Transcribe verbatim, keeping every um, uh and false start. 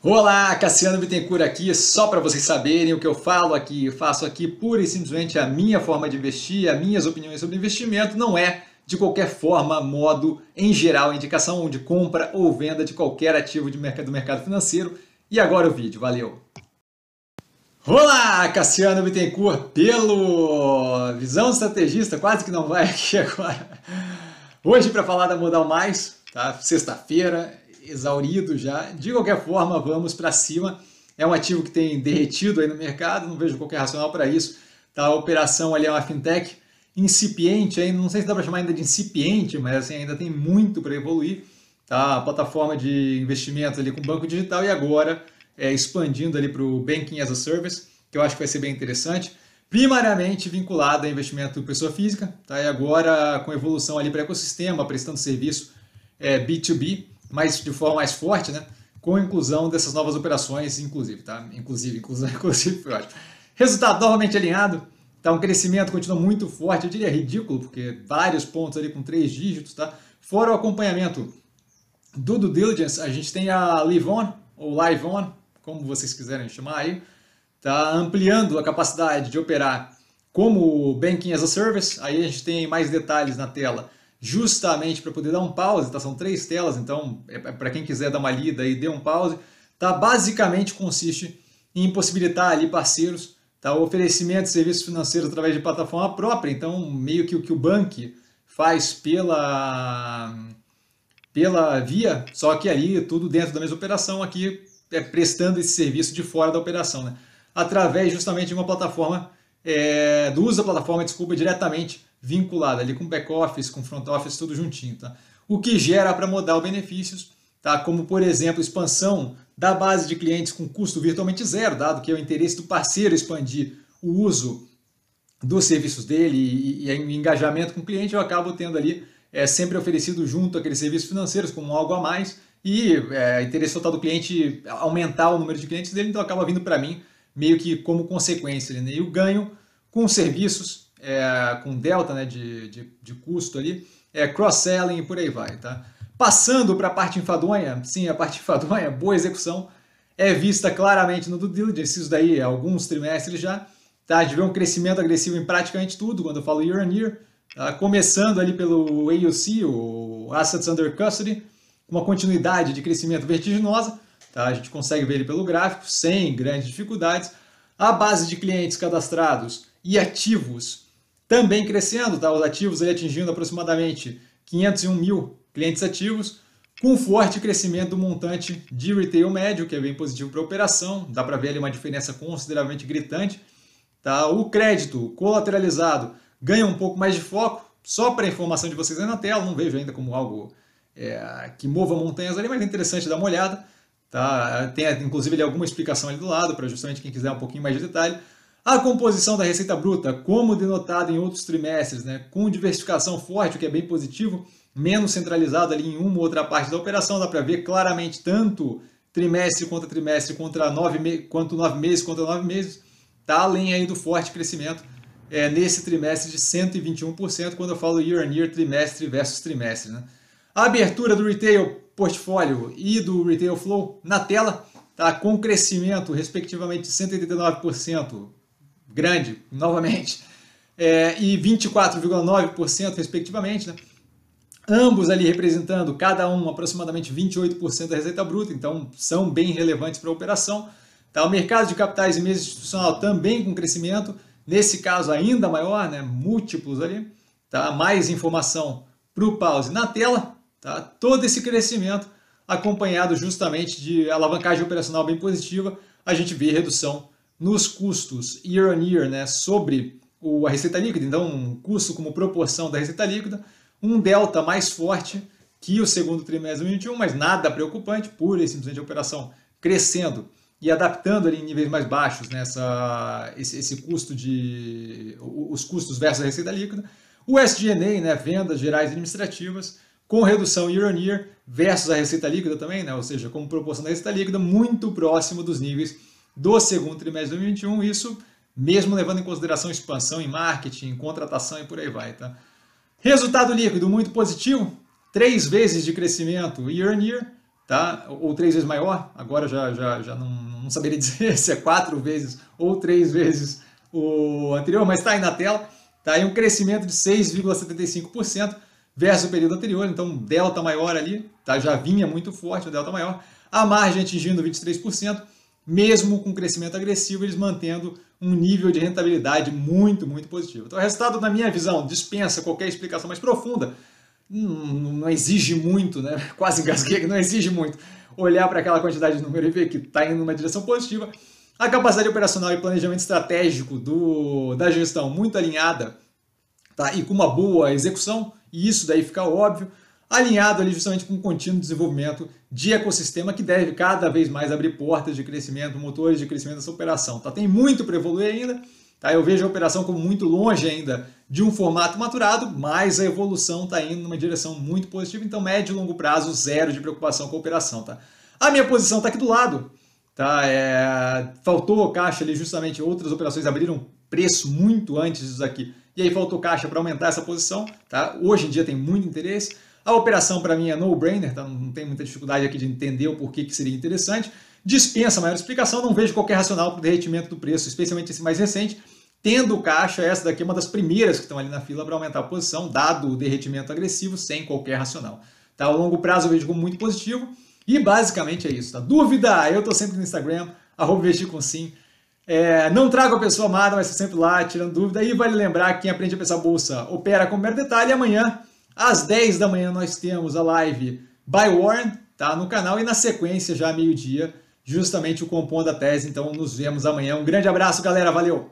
Olá, Cassiano Bittencourt aqui, só para vocês saberem o que eu falo aqui, faço aqui pura e simplesmente a minha forma de investir, as minhas opiniões sobre investimento, não é de qualquer forma, modo, em geral, indicação de compra ou venda de qualquer ativo de mercado, do mercado financeiro. E agora o vídeo, valeu! Olá, Cassiano Bittencourt, pelo Visão Estrategista, quase que não vai aqui agora. Hoje para falar da Modal Mais, tá? Sexta-feira, exaurido já. De qualquer forma, vamos para cima. É um ativo que tem derretido aí no mercado, não vejo qualquer racional para isso. Tá? A operação ali é uma fintech incipiente, ainda, não sei se dá para chamar ainda de incipiente, mas assim, ainda tem muito para evoluir. Tá? A plataforma de investimento ali com banco digital e agora é, expandindo ali para o Banking as a Service, que eu acho que vai ser bem interessante. Primariamente vinculado a investimento pessoa física, tá? E agora com evolução ali para ecossistema, prestando serviço é, B dois B, mas de forma mais forte, né? Com a inclusão dessas novas operações, inclusive, tá? Inclusive, inclusive, inclusive, foi ótimo. Resultado novamente alinhado, tá? Um crescimento continua muito forte, eu diria ridículo, porque vários pontos ali com três dígitos, tá? Fora o acompanhamento do due diligence, a gente tem a Live On, ou Live On, como vocês quiserem chamar aí, tá? Ampliando a capacidade de operar como Banking as a Service, aí a gente tem mais detalhes na tela, justamente para poder dar um pause, tá? São três telas, então é para quem quiser dar uma lida e dê um pause, tá? Basicamente consiste em possibilitar ali parceiros, tá? O oferecimento de serviços financeiros através de plataforma própria, então meio que o que o Bank faz pela, pela via, só que ali tudo dentro da mesma operação, aqui é prestando esse serviço de fora da operação, né? Através justamente de uma plataforma, é, do uso da plataforma, desculpa, diretamente vinculada ali com back-office, com front-office, tudo juntinho, tá? O que gera para Modal benefícios, tá? Como, por exemplo, expansão da base de clientes com custo virtualmente zero, dado que é o interesse do parceiro expandir o uso dos serviços dele e, e, e o engajamento com o cliente, eu acabo tendo ali é, sempre oferecido junto aqueles serviços financeiros como algo a mais e é, interesse total do cliente aumentar o número de clientes dele, então acaba vindo para mim meio que como consequência, né? E o ganho com serviços, é, com delta, né, de, de, de custo ali, é, cross-selling e por aí vai, tá? Passando para a parte enfadonha, sim, a parte enfadonha, boa execução, é vista claramente no due diligence, isso daí há alguns trimestres já, tá? A gente vê um crescimento agressivo em praticamente tudo, quando eu falo year on year, tá? Começando ali pelo A U C, o Assets Under Custody, uma continuidade de crescimento vertiginosa, tá? A gente consegue ver ele pelo gráfico, sem grandes dificuldades, a base de clientes cadastrados e ativos também crescendo, tá? Os ativos ali atingindo aproximadamente quinhentos e um mil clientes ativos, com forte crescimento do montante de retail médio, que é bem positivo para a operação, dá para ver ali uma diferença consideravelmente gritante. Tá? O crédito colateralizado ganha um pouco mais de foco, só para a informação de vocês aí na tela, não vejo ainda como algo é, que mova montanhas ali, mas é interessante dar uma olhada. Tá? Tem inclusive ali, alguma explicação ali do lado, para justamente quem quiser um pouquinho mais de detalhe. A composição da receita bruta, como denotado em outros trimestres, né, com diversificação forte, o que é bem positivo, menos centralizado ali em uma ou outra parte da operação, dá para ver claramente tanto trimestre contra trimestre, contra nove me quanto nove meses contra nove meses, tá além aí do forte crescimento é, nesse trimestre de cento e vinte e um por cento, quando eu falo year on year, trimestre versus trimestre. Né? A abertura do retail portfólio e do retail flow na tela, tá, com crescimento respectivamente de cento e oitenta e nove por cento, grande, novamente, é, e vinte e quatro vírgula nove por cento respectivamente, né? Ambos ali representando cada um aproximadamente vinte e oito por cento da receita bruta, então são bem relevantes para a operação. Tá? O mercado de capitais e mesa institucional também com crescimento, nesse caso ainda maior, né? Múltiplos ali, tá? Mais informação para o pause na tela, tá? Todo esse crescimento acompanhado justamente de alavancagem operacional bem positiva, a gente vê redução nos custos year on year, né, sobre o, a receita líquida, então um custo como proporção da receita líquida, um delta mais forte que o segundo trimestre de dois mil e vinte e um, mas nada preocupante, pura e simplesmente a operação crescendo e adaptando ali em níveis mais baixos, né, essa, esse, esse custo de, os custos versus a receita líquida. O S G and A, né, vendas gerais administrativas, com redução year on year versus a receita líquida também, né, ou seja, como proporção da receita líquida, muito próximo dos níveis do segundo trimestre de dois mil e vinte e um, isso mesmo levando em consideração expansão em marketing, contratação e por aí vai. Tá? Resultado líquido muito positivo, três vezes de crescimento year on year, tá? Ou três vezes maior, agora já, já, já não, não saberia dizer se é quatro vezes ou três vezes o anterior, mas está aí na tela, tá? Aí um crescimento de seis vírgula setenta e cinco por cento versus o período anterior, então delta maior ali, tá? Já vinha muito forte o delta maior, a margem atingindo vinte e três por cento, mesmo com crescimento agressivo, eles mantendo um nível de rentabilidade muito, muito positivo. Então o resultado, na minha visão, dispensa qualquer explicação mais profunda, não, não exige muito, né? Quase engasguei, não exige muito olhar para aquela quantidade de número e ver que está indo numa direção positiva. A capacidade operacional e planejamento estratégico do, da gestão muito alinhada, tá? E com uma boa execução, e isso daí fica óbvio, alinhado ali justamente com o contínuo desenvolvimento de ecossistema que deve cada vez mais abrir portas de crescimento, motores de crescimento dessa operação. Tá? Tem muito para evoluir ainda, tá? Eu vejo a operação como muito longe ainda de um formato maturado, mas a evolução está indo numa direção muito positiva, então médio e longo prazo, zero de preocupação com a operação. Tá? A minha posição está aqui do lado, tá? É... faltou caixa ali, justamente outras operações abriram preço muito antes disso aqui, e aí faltou caixa para aumentar essa posição. Tá? Hoje em dia tem muito interesse. A operação para mim é no-brainer, tá? Não tem muita dificuldade aqui de entender o porquê que seria interessante. Dispensa maior explicação, não vejo qualquer racional para o derretimento do preço, especialmente esse mais recente. Tendo caixa, essa daqui é uma das primeiras que estão ali na fila para aumentar a posição, dado o derretimento agressivo, sem qualquer racional. Tá? Ao longo prazo eu vejo como muito positivo e basicamente é isso. Tá? Dúvida? Eu estou sempre no Instagram, arroba investir com sim. É, não trago a pessoa amada, mas estou sempre lá tirando dúvida. E vale lembrar que quem aprende a pensar bolsa opera com mero detalhe. E amanhã, às dez da manhã, nós temos a live Buy Warren, tá, no canal. E na sequência, já meio-dia, justamente o Compondo a Tese. Então nos vemos amanhã. Um grande abraço, galera. Valeu!